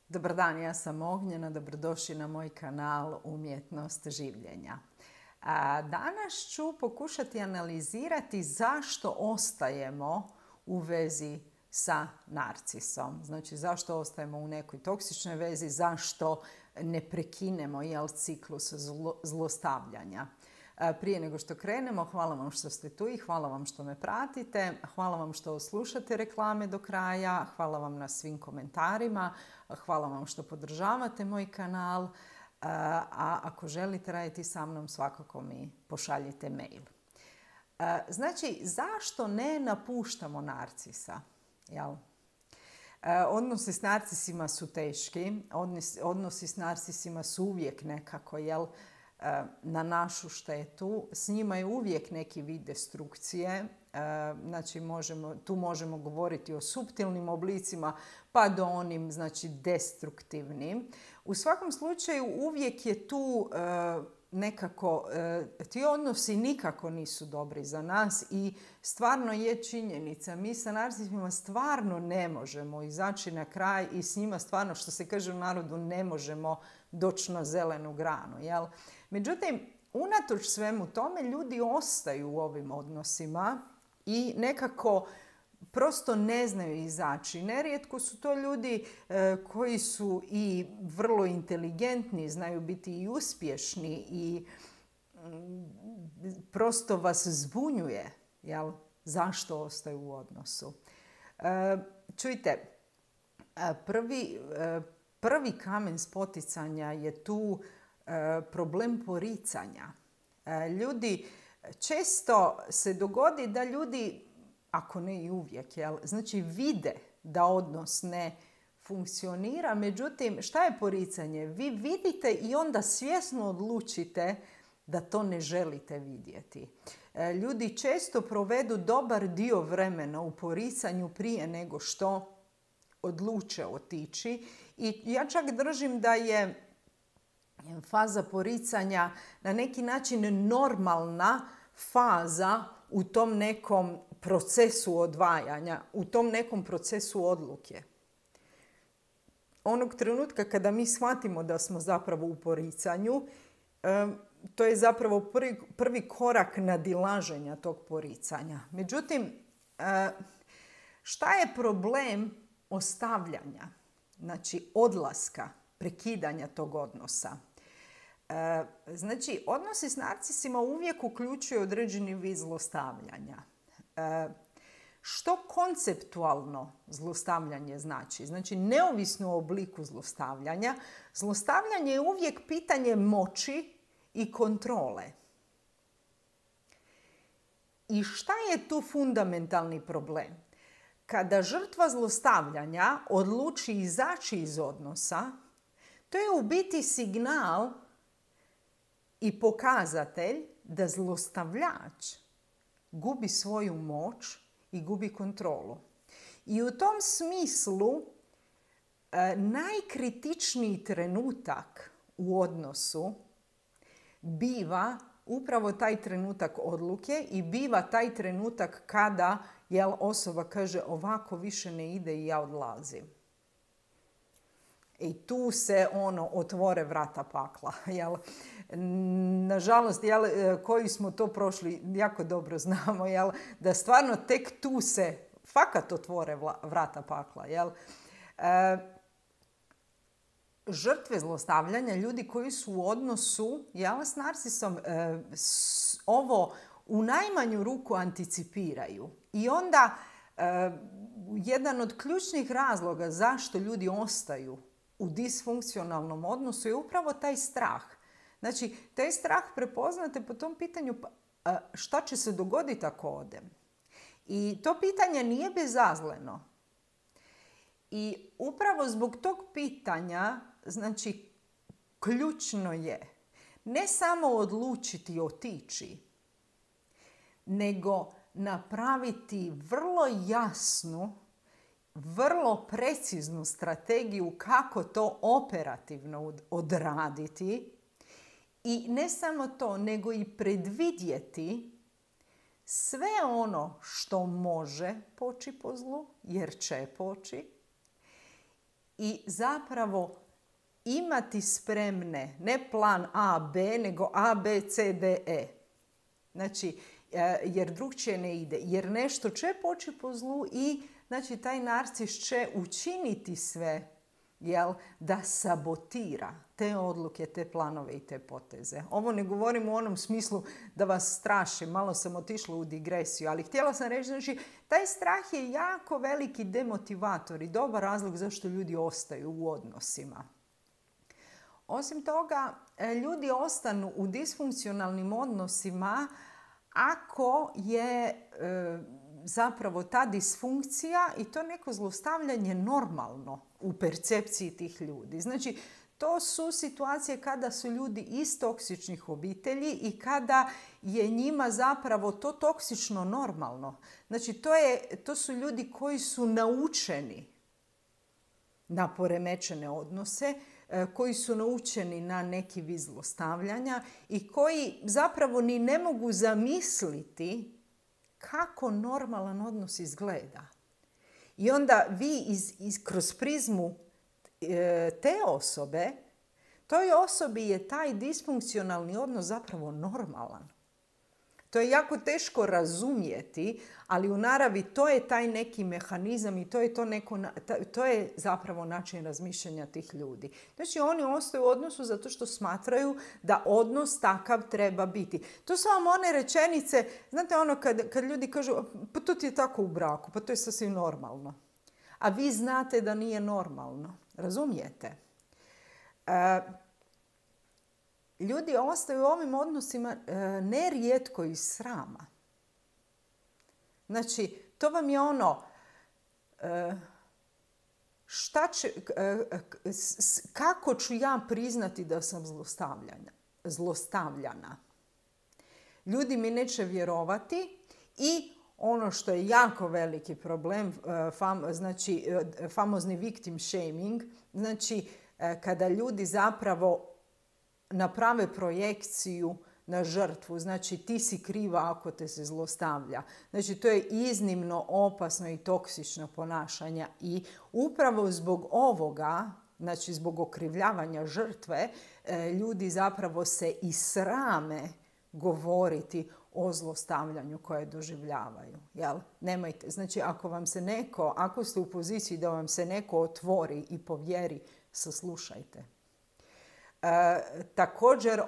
Dobar dan, ja sam Ognjena, dobrodošli na moj kanal Umjetnost življenja. Danas ću pokušati analizirati zašto ostajemo u vezi sa narcisom. Znači zašto ostajemo u nekoj toksičnoj vezi, zašto ne prekinemo ciklus zlostavljanja. Prije nego što krenemo, hvala vam što ste tu i hvala vam što me pratite. Hvala vam što slušate reklame do kraja. Hvala vam na svim komentarima. Hvala vam što podržavate moj kanal. A ako želite raditi sa mnom, svakako mi pošaljite mail. Znači, zašto ne napuštamo narcisa? Odnosi s narcisima su teški. Odnosi s narcisima su uvijek nekako, na našu štetu. S njima je uvijek neki vid destrukcije. Znači, tu možemo govoriti o suptilnim oblicima pa do onim, znači, destruktivnim. U svakom slučaju uvijek je tu nekako, ti odnosi nikako nisu dobri za nas i stvarno je činjenica. Mi sa narcisima stvarno ne možemo izaći na kraj i s njima stvarno, što se kaže u narodu, ne možemo doći na zelenu granu. Međutim, unatoč svemu tome ljudi ostaju u ovim odnosima i nekako prosto ne znaju izaći. Nerijetko su to ljudi koji su i vrlo inteligentni, znaju biti i uspješni i prosto vas zbunjuje zašto ostaju u odnosu. Čujte, prvi kamen spoticanja je tu problem poricanja. Ljudi, često se dogodi da ljudi, ako ne i uvijek, znači vide da odnos ne funkcionira, međutim, šta je poricanje? Vi vidite i onda svjesno odlučite da to ne želite vidjeti. Ljudi često provedu dobar dio vremena u poricanju prije nego što odluče otići i ja čak držim da je faza poricanja na neki način normalna faza u tom nekom procesu odvajanja, u tom nekom procesu odluke. Onog trenutka kada mi shvatimo da smo zapravo u poricanju, to je zapravo prvi korak nadilaženja tog poricanja. Međutim, šta je problem ostavljanja, znači odlaska, prekidanja tog odnosa? Znači, odnosi s narcisima uvijek uključuju određeni vid zlostavljanja. Što konceptualno zlostavljanje znači? Znači, neovisno o obliku zlostavljanja, zlostavljanje je uvijek pitanje moći i kontrole. I šta je tu fundamentalni problem? Kada žrtva zlostavljanja odluči izaći iz odnosa, to je u biti signal i pokazatelj da zlostavljač gubi svoju moć i gubi kontrolu. I u tom smislu najkritičniji trenutak u odnosu biva upravo taj trenutak odluke i biva taj trenutak kada osoba kaže ovako više ne ide i ja odlazim. I tu se otvore vrata pakla. Nažalost, koji smo to prošli, jako dobro znamo, da stvarno tek tu se fakat otvore vrata pakla. Žrtve zlostavljanja, ljudi koji su u odnosu s narcisom, ovo u najmanju ruku anticipiraju. I onda jedan od ključnih razloga zašto ljudi ostaju u disfunkcionalnom odnosu je upravo taj strah. Znači, taj strah prepoznate po tom pitanju šta će se dogoditi ako odem. I to pitanje nije bezazleno. I upravo zbog tog pitanja, znači, ključno je ne samo odlučiti otići, nego napraviti vrlo jasnu, vrlo preciznu strategiju kako to operativno odraditi i ne samo to, nego i predvidjeti sve ono što može poći po zlu, jer će poći, i zapravo imati spremne ne plan A, B, nego A, B, C, D, E. Znači, jer drugčije ne ide. Jer nešto će poći po zlu i znači, taj narcis će učiniti sve da sabotira te odluke, te planove i te poteze. Ovo ne govorim u onom smislu da vas strašim, malo sam otišla u digresiju, ali htjela sam reći, znači, taj strah je jako veliki demotivator i dobar razlog zašto ljudi ostaju u odnosima. Osim toga, ljudi ostanu u disfunkcionalnim odnosima ako je zapravo ta disfunkcija i to neko zlostavljanje normalno u percepciji tih ljudi. Znači, to su situacije kada su ljudi iz toksičnih obitelji i kada je njima zapravo to toksično normalno. Znači, to su ljudi koji su naučeni na poremećene odnose, koji su naučeni na neki vid zlostavljanja i koji zapravo ni ne mogu zamisliti kako normalan odnos izgleda. I onda vi kroz prizmu te osobe, toj osobi je taj disfunkcionalni odnos zapravo normalan. To je jako teško razumjeti, ali u naravi to je taj neki mehanizam i to je zapravo način razmišljanja tih ljudi. Znači oni ostaju u odnosu zato što smatraju da odnos takav treba biti. To su vam one rečenice, znate ono kad ljudi kažu pa to ti je tako u braku, pa to je sasvim normalno. A vi znate da nije normalno. Razumijete? Ljudi ostaju u ovim odnosima nerijetko iz srama. Znači, to vam je ono, kako ću ja priznati da sam zlostavljana? Ljudi mi neće vjerovati i ono što je jako veliki problem, znači famozni victim shaming, znači kada ljudi zapravo naprave projekciju na žrtvu. Znači, ti si kriva ako te se zlostavlja. Znači, to je iznimno opasno i toksično ponašanje. I upravo zbog ovoga, znači zbog okrivljavanja žrtve, ljudi zapravo se i srame govoriti o zlostavljanju koje doživljavaju. Jel? Nemojte. Znači, ako ste u poziciji da vam se neko otvori i povjeri, saslušajte. Također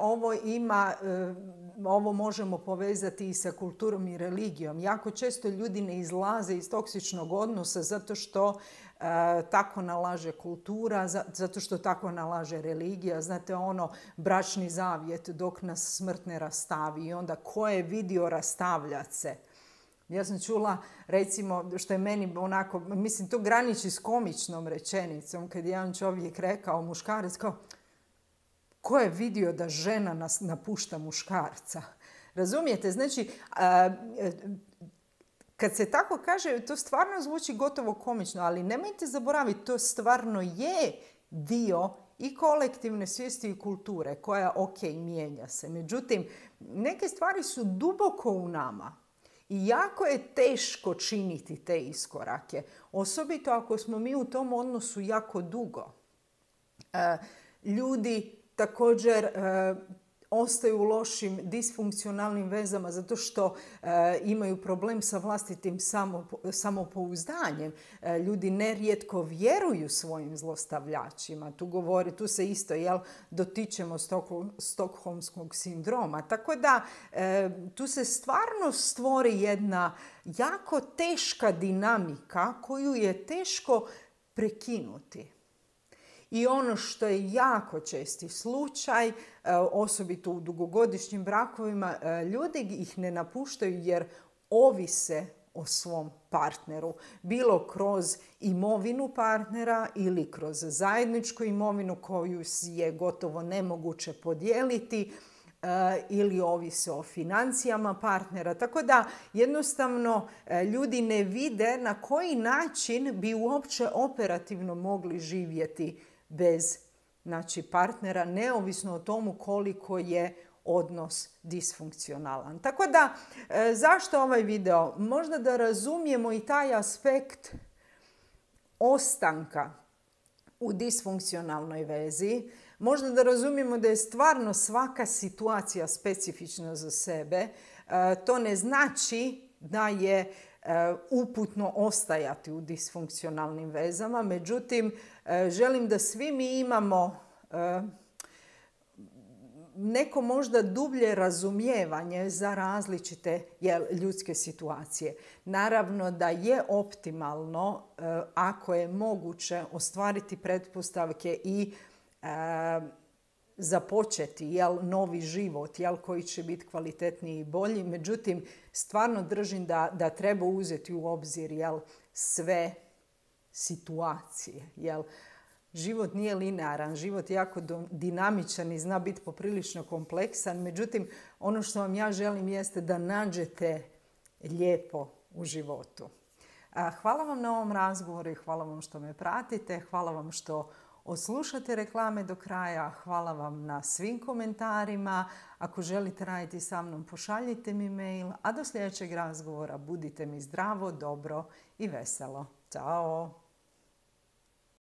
ovo možemo povezati i sa kulturom i religijom. Jako često ljudi ne izlaze iz toksičnog odnosa zato što tako nalaže kultura, zato što tako nalaže religija. Znate ono, bračni zavjet dok nas smrt ne rastavi i onda ko je vidio rastavljat se. Ja sam čula, recimo, što je meni onako, mislim, to graniči s komičnom rečenicom, kad je jedan čovjek rekao, muškarac, kao, ko je vidio da žena napušta muškarca? Razumijete? Znači, kad se tako kaže, to stvarno zvuči gotovo komično, ali nemojte zaboraviti, to stvarno je dio i kolektivne svijesti i kulture koja, mijenja se. Međutim, neke stvari su duboko u nama i jako je teško činiti te iskorake. Osobito ako smo mi u tom odnosu jako dugo. Ljudi također ostaju u lošim disfunkcionalnim vezama zato što imaju problem sa vlastitim samopouzdanjem. Ljudi nerijetko vjeruju svojim zlostavljačima. Tu se isto dotičemo stokholmskog sindroma. Tako da tu se stvarno stvori jedna jako teška dinamika koju je teško prekinuti. I ono što je jako česti slučaj, osobito u dugogodišnjim brakovima, ljudi ih ne napuštaju jer ovise o svom partneru. Bilo kroz imovinu partnera ili kroz zajedničku imovinu koju je gotovo nemoguće podijeliti ili ovise o financijama partnera. Tako da jednostavno ljudi ne vide na koji način bi uopće operativno mogli živjeti bez partnera, neovisno o tomu koliko je odnos disfunkcionalan. Tako da, zašto ovaj video? Možda da razumijemo i taj aspekt ostanka u disfunkcionalnoj vezi. Možda da razumijemo da je stvarno svaka situacija specifična za sebe. To ne znači da je uputno ostajati u disfunkcionalnim vezama. Međutim, želim da svi mi imamo neko možda dublje razumijevanje za različite ljudske situacije. Naravno da je optimalno, ako je moguće, ostvariti pretpostavke i započeti novi život koji će biti kvalitetniji i bolji. Međutim, stvarno držim da treba uzeti u obzir sve situacije. Život nije linearan, život je jako dinamičan i zna biti poprilično kompleksan. Međutim, ono što vam ja želim jeste da nađete lijepo u životu. Hvala vam na ovom razgovoru i hvala vam što me pratite. Hvala vam što odslušate reklame do kraja. Hvala vam na svim komentarima. Ako želite raditi sa mnom, pošaljite mi mail. A do sljedećeg razgovora budite mi zdravo, dobro i veselo. Ćao!